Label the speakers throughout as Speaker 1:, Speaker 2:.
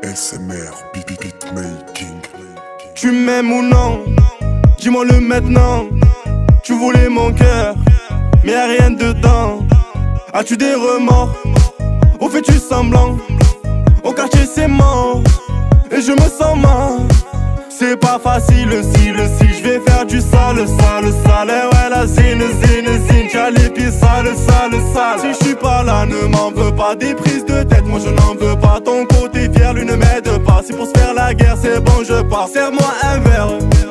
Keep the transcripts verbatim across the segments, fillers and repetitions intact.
Speaker 1: S M R, beatmaking.
Speaker 2: Tu m'aimes ou non? Dis-moi le maintenant. Tu voulais mon cœur, mais y'a rien dedans. As-tu des remords? Ou fais-tu semblant? Au quartier c'est mort, et je me sens mal. C'est pas facile si, le si je vais faire du sale, sale, sale. Et ouais la zine, zine, zine, t'as les pieds sales, sales, sales. Si je suis pas là, ne m'en veux pas des prises de tête. Moi je n'en veux pas, ton côté fier, lui ne m'aide pas. Si pour se faire la guerre, c'est bon, je pars. Serre-moi un verre,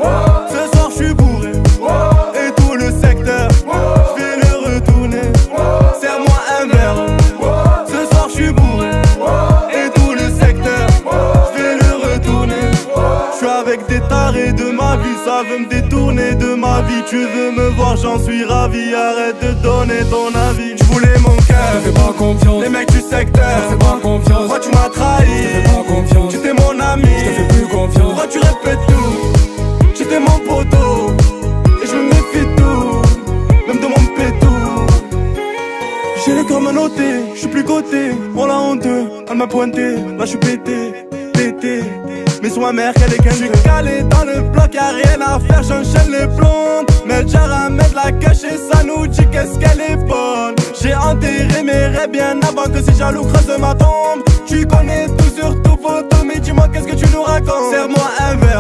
Speaker 2: ce soir je suis bourré, et tout le secteur, je vais le retourner. Serre-moi un verre, ce soir je suis bourré, et tout le secteur, je vais le retourner. Je suis avec des tarés de ma vie, ça veut me détourner de ma vie. Tu veux me voir, j'en suis ravi, arrête de donner ton avis. Tu voulais mon cœur,
Speaker 3: je te fais pas confiance.
Speaker 2: Les mecs du secteur,
Speaker 3: je te fais pas confiance.
Speaker 2: Pourquoi tu m'as trahi?
Speaker 3: Je te fais pas confiance.
Speaker 2: Tu étais mon ami,
Speaker 3: je te fais plus confiance.
Speaker 2: Pourquoi tu répètes tout? Tu étais mon poteau, et je me méfie de tout, même de mon pétou. J'ai le cœur menotté, je suis plus coté. Oh la honte, elle m'a pointé. Là je suis pété, pété. Mais sur ma mère qu'elle est qu'elle. Je suis calé dans le bloc, y'a rien à faire, j'enchaîne les blondes. Mais le jar à mettre la cache et ça nous dit qu'est-ce qu'elle est bonne. J'ai enterré mes rêves bien avant que ces jaloux creusent ma tombe. Tu connais tout sur tout photo, mais dis-moi qu'est-ce que tu nous racontes. Serre-moi un verre,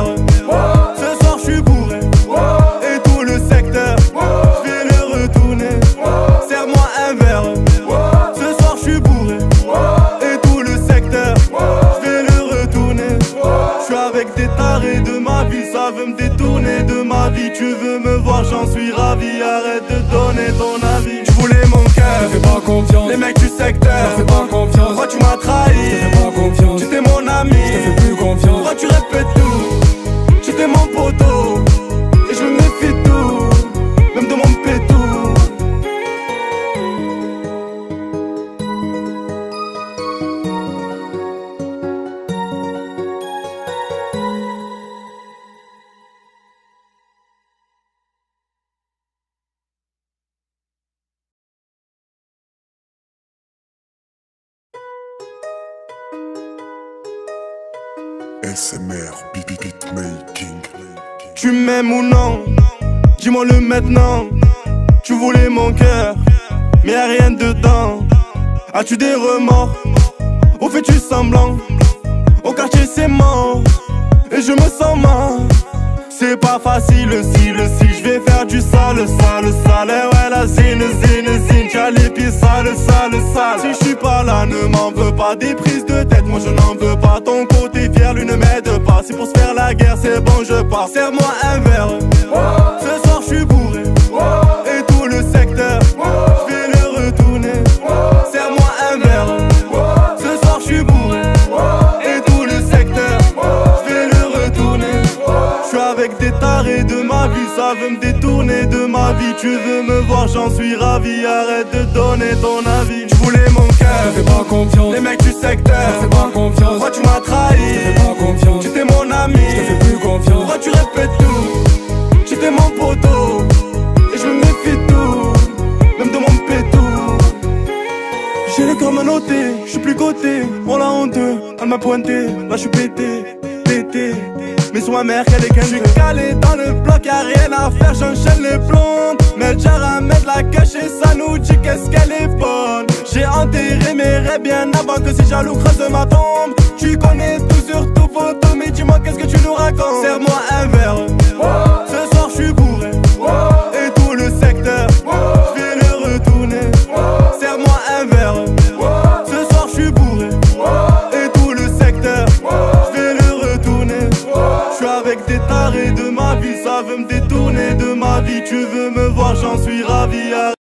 Speaker 2: ce soir je suis bourré, et tout le secteur, je vais le retourner. Serre-moi un verre, ce soir je suis bourré, et tout le secteur, je vais le retourner. Je suis avec des tarés de ma vie, ça veut me détourner de ma vie. Tu veux me voir, j'en suis ravi, arrête de donner ton avis. Tu voulais mon cœur,
Speaker 3: je te fais pas confiance.
Speaker 2: Les mecs du secteur,
Speaker 3: je te fais pas confiance.
Speaker 2: Pourquoi tu m'as trahi?
Speaker 3: Je te fais pas confiance.
Speaker 2: Tu étais mon ami,
Speaker 3: je te fais plus confiance.
Speaker 2: Pourquoi tu répètes tout? Tu étais mon poteau, et je me méfie de tout, même de mon pétou.
Speaker 1: S M R, beatmaking.
Speaker 2: Tu m'aimes ou non? Dis-moi le maintenant. Tu voulais mon cœur, mais y'a rien dedans. As-tu des remords? Ou fais-tu semblant? Au quartier c'est mort, et je me sens mal. C'est pas facile si, le si je vais faire du sale, sale, sale. Et ouais la zine, zine, zine, t'as les pieds sales, sales, sales. Si je suis pas là, ne m'en veux pas des prises de tête. Moi je n'en veux pas, ton côté fier, lui ne m'aide pas. Si pour se faire la guerre, c'est bon, je pars. Serre-moi un verre, ce soir je suis bourré, et tout le secteur, je vais le retourner. Serre-moi un verre, ce soir je suis bourré, et tout le secteur, je vais le retourner. Je suis avec des tarés de ma vie, ça veut me détourner de ma vie. Tu veux me voir, j'en suis ravi, arrête de donner ton avis. Tu voulais mon cœur,
Speaker 3: je te fais pas confiance.
Speaker 2: Les mecs du secteur,
Speaker 3: je te fais pas confiance.
Speaker 2: Pourquoi tu m'as trahi?
Speaker 3: Je te fais pas confiance.
Speaker 2: Tu étais mon ami,
Speaker 3: je te fais plus confiance.
Speaker 2: Pourquoi tu répètes tout? Tu étais mon poteau, et je me méfie de tout, même de mon pétou. J'ai le cœur menotté, je suis plus coté. Oh la honte, elle m'a pointé. Là je suis pété, pété. Mais sur ma mère qu'elle est qu'elle. Je suis calé dans le bloc, y'a rien à faire, j'enchaîne les blondes. Mais le jar à mettre la cache et ça nous dit qu'est-ce qu'elle est bonne. J'ai enterré mes rêves bien avant que ces jaloux creusent ma tombe. Tu connais tout sur tout photo, mais dis-moi qu'est-ce que tu nous racontes. Serre-moi un verre, ce soir je suis bourré, et tout le secteur, je vais le retourner. Serre-moi un verre, ce soir je suis bourré, et tout le secteur, je vais le retourner. Je suis avec des tarés de ma vie, ça veut me détourner de ma vie. Tu veux me voir, j'en suis ravi.